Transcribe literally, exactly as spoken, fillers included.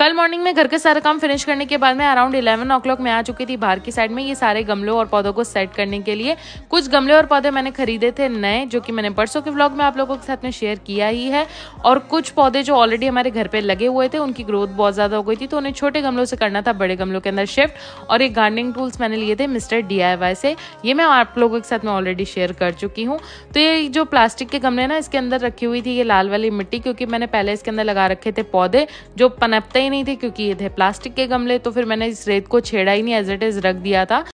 कल मॉर्निंग में घर के सारे काम फिनिश करने के बाद मैं अराउंड इलेवन ओ क्लॉक में आ चुकी थी बाहर की साइड में ये सारे गमलों और पौधों को सेट करने के लिए। कुछ गमले और पौधे मैंने खरीदे थे नए, जो कि मैंने परसों के व्लॉग में आप लोगों के साथ में शेयर किया ही है, और कुछ पौधे जो ऑलरेडी हमारे घर पे लगे हुए थे उनकी ग्रोथ बहुत ज़्यादा हो गई थी, तो उन्हें छोटे गमलों से करना था बड़े गमलों के अंदर शिफ्ट। और एक गार्डनिंग टूल्स मैंने लिए थे मिस्टर डी आई वाई से, ये मैं आप लोगों के साथ में ऑलरेडी शेयर कर चुकी हूँ। तो ये जो प्लास्टिक के गमले ना, इसके अंदर रखी हुई थी ये लाल वाली मिट्टी, क्योंकि मैंने पहले इसके अंदर लगा रखे थे पौधे जो पनपते ही नहीं थे क्योंकि ये थे प्लास्टिक के गमले। तो फिर मैंने इस रेत को छेड़ा ही नहीं, एज इट इज रख दिया था।